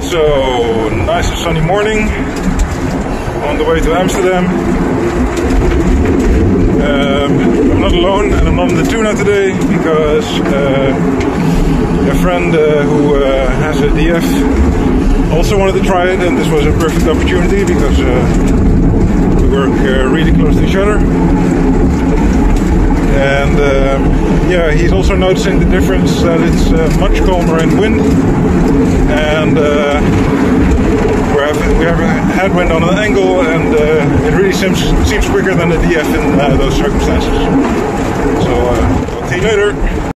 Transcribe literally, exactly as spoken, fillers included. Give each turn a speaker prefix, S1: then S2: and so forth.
S1: So, nice and sunny morning on the way to Amsterdam. Um, I'm not alone and I'm not in the Tuna today because uh, a friend uh, who uh, has a D F also wanted to try it, and this was a perfect opportunity because uh, we work uh, really close to each other. And um, yeah, he's also noticing the difference that it's uh, much calmer in wind, and uh, we're having, we have a headwind on an angle, and uh, it really seems seems quicker than the D F in uh, those circumstances. So uh, talk to you later.